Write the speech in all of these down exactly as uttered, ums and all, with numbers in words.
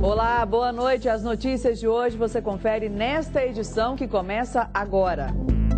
Olá, boa noite. As notícias de hoje você confere nesta edição que começa agora.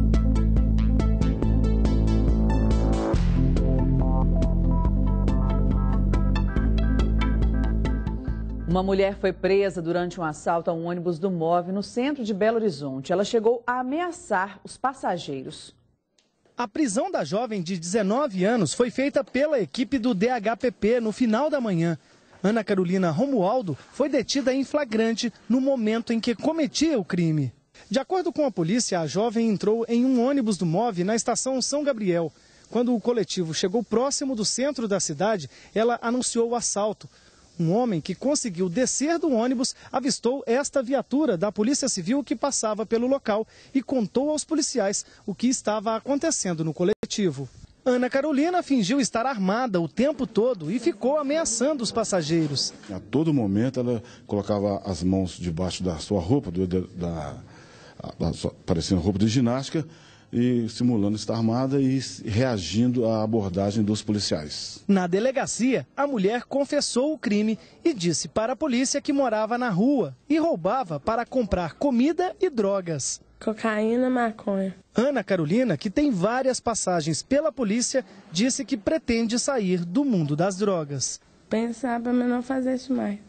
Uma mulher foi presa durante um assalto a um ônibus do MOVE no centro de Belo Horizonte. Ela chegou a ameaçar os passageiros. A prisão da jovem de dezenove anos foi feita pela equipe do D H P P no final da manhã. Ana Carolina Romualdo foi detida em flagrante no momento em que cometia o crime. De acordo com a polícia, a jovem entrou em um ônibus do MOVE na estação São Gabriel. Quando o coletivo chegou próximo do centro da cidade, ela anunciou o assalto. Um homem que conseguiu descer do ônibus avistou esta viatura da Polícia Civil que passava pelo local e contou aos policiais o que estava acontecendo no coletivo. Ana Carolina fingiu estar armada o tempo todo e ficou ameaçando os passageiros. A todo momento ela colocava as mãos debaixo da sua roupa, do, da, da, da, parecendo roupa de ginástica, e simulando estar armada e reagindo à abordagem dos policiais. Na delegacia, a mulher confessou o crime e disse para a polícia que morava na rua e roubava para comprar comida e drogas. Cocaína, maconha. Ana Carolina, que tem várias passagens pela polícia, disse que pretende sair do mundo das drogas. Pensar para não fazer isso mais.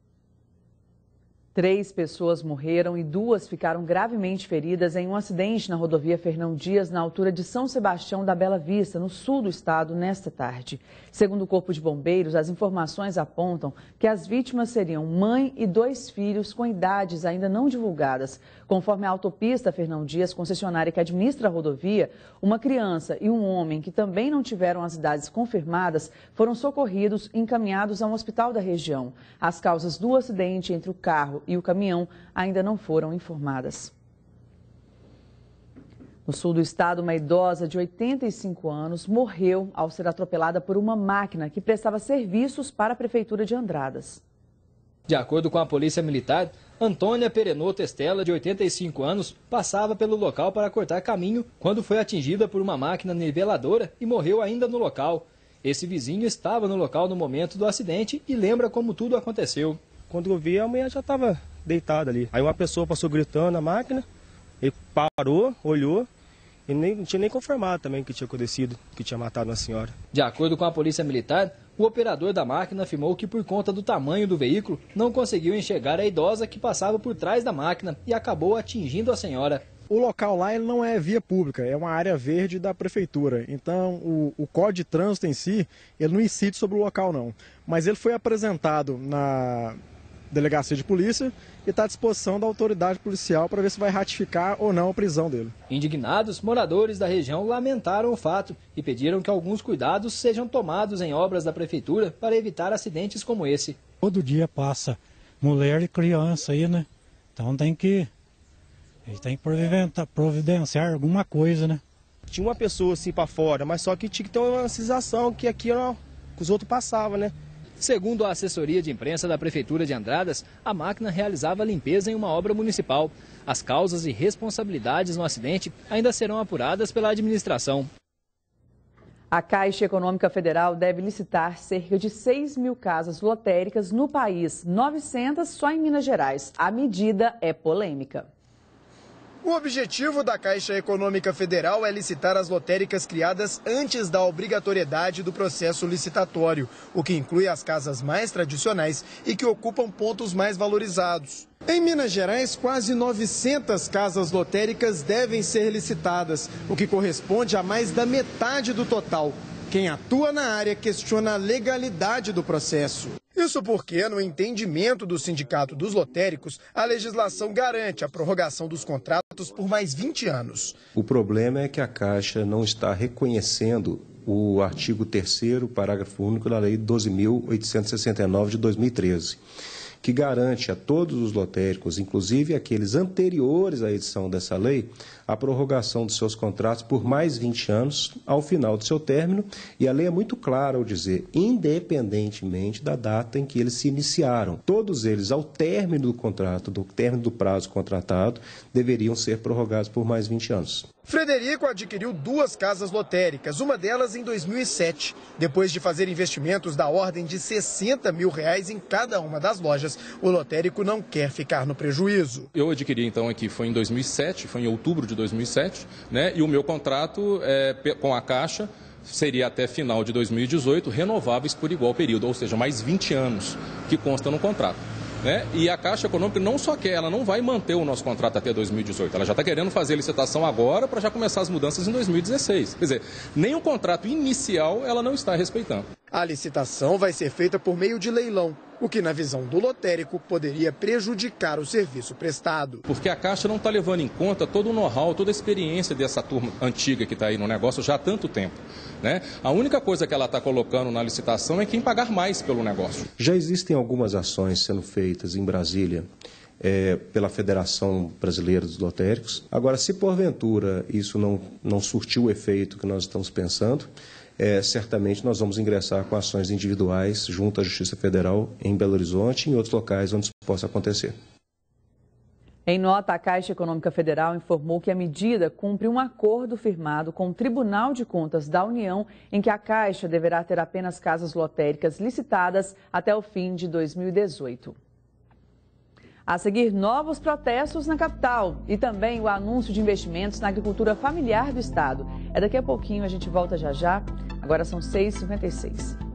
Três pessoas morreram e duas ficaram gravemente feridas em um acidente na rodovia Fernão Dias, na altura de São Sebastião da Bela Vista, no sul do estado, nesta tarde. Segundo o Corpo de Bombeiros, as informações apontam que as vítimas seriam mãe e dois filhos com idades ainda não divulgadas. Conforme a autopista Fernão Dias, concessionária que administra a rodovia, uma criança e um homem que também não tiveram as idades confirmadas foram socorridos e encaminhados a um hospital da região. As causas do acidente entre o carro e o caminhão ainda não foram informadas. No sul do estado, uma idosa de oitenta e cinco anos morreu ao ser atropelada por uma máquina que prestava serviços para a Prefeitura de Andradas. De acordo com a Polícia Militar, Antônia Perenoto Estela, de oitenta e cinco anos, passava pelo local para cortar caminho quando foi atingida por uma máquina niveladora e morreu ainda no local. Esse vizinho estava no local no momento do acidente e lembra como tudo aconteceu. Quando eu vi, a mulher já estava deitada ali. Aí uma pessoa passou gritando na máquina, ele parou, olhou e nem, não tinha nem confirmado também que tinha acontecido, que tinha matado uma senhora. De acordo com a Polícia Militar, o operador da máquina afirmou que por conta do tamanho do veículo, não conseguiu enxergar a idosa que passava por trás da máquina e acabou atingindo a senhora. O local lá ele não é via pública, é uma área verde da prefeitura. Então o, o Código de Trânsito em si, ele não incide sobre o local não. Mas ele foi apresentado na delegacia de polícia e está à disposição da autoridade policial para ver se vai ratificar ou não a prisão dele. Indignados, moradores da região lamentaram o fato e pediram que alguns cuidados sejam tomados em obras da prefeitura para evitar acidentes como esse. Todo dia passa mulher e criança aí, né? Então tem que, tem que providenciar alguma coisa, né? Tinha uma pessoa assim para fora, mas só que tinha que ter uma sensação que aqui ó, que os outros passavam, né? Segundo a assessoria de imprensa da Prefeitura de Andradas, a máquina realizava limpeza em uma obra municipal. As causas e responsabilidades no acidente ainda serão apuradas pela administração. A Caixa Econômica Federal deve licitar cerca de seis mil casas lotéricas no país, novecentas só em Minas Gerais. A medida é polêmica. O objetivo da Caixa Econômica Federal é licitar as lotéricas criadas antes da obrigatoriedade do processo licitatório, o que inclui as casas mais tradicionais e que ocupam pontos mais valorizados. Em Minas Gerais, quase novecentas casas lotéricas devem ser licitadas, o que corresponde a mais da metade do total. Quem atua na área questiona a legalidade do processo. Isso porque, no entendimento do Sindicato dos Lotéricos, a legislação garante a prorrogação dos contratos por mais vinte anos. O problema é que a Caixa não está reconhecendo o artigo terceiro, parágrafo único da Lei doze mil oitocentos e sessenta e nove de dois mil e treze, que garante a todos os lotéricos, inclusive aqueles anteriores à edição dessa lei, a prorrogação dos seus contratos por mais vinte anos ao final do seu término, e a lei é muito clara ao dizer, independentemente da data em que eles se iniciaram. Todos eles, ao término do contrato, do término do prazo contratado, deveriam ser prorrogados por mais vinte anos. Frederico adquiriu duas casas lotéricas, uma delas em dois mil e sete. Depois de fazer investimentos da ordem de sessenta mil reais em cada uma das lojas, o lotérico não quer ficar no prejuízo. Eu adquiri então aqui, foi em dois mil e sete, foi em outubro de dois mil e sete, né? E o meu contrato é, com a Caixa seria até final de dois mil e dezoito, renováveis por igual período, ou seja, mais vinte anos que consta no contrato. Né? E a Caixa Econômica não só quer, ela não vai manter o nosso contrato até dois mil e dezoito, ela já está querendo fazer a licitação agora para já começar as mudanças em dois mil e dezesseis. Quer dizer, nem o contrato inicial ela não está respeitando. A licitação vai ser feita por meio de leilão, o que na visão do lotérico poderia prejudicar o serviço prestado. Porque a Caixa não está levando em conta todo o know-how, toda a experiência dessa turma antiga que está aí no negócio já há tanto tempo. Né? A única coisa que ela está colocando na licitação é quem pagar mais pelo negócio. Já existem algumas ações sendo feitas em Brasília é, pela Federação Brasileira dos Lotéricos. Agora, se porventura isso não, não surtiu o efeito que nós estamos pensando, é, certamente nós vamos ingressar com ações individuais junto à Justiça Federal em Belo Horizonte e em outros locais onde isso possa acontecer. Em nota, a Caixa Econômica Federal informou que a medida cumpre um acordo firmado com o Tribunal de Contas da União, em que a Caixa deverá ter apenas casas lotéricas licitadas até o fim de dois mil e dezoito. A seguir, novos protestos na capital e também o anúncio de investimentos na agricultura familiar do estado. É daqui a pouquinho, a gente volta já já. Agora são seis e cinquenta e seis.